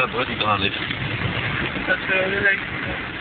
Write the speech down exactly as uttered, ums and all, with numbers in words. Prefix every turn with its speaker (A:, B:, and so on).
A: dat hoor, die kan aan dit.
B: Dat is wel leuk.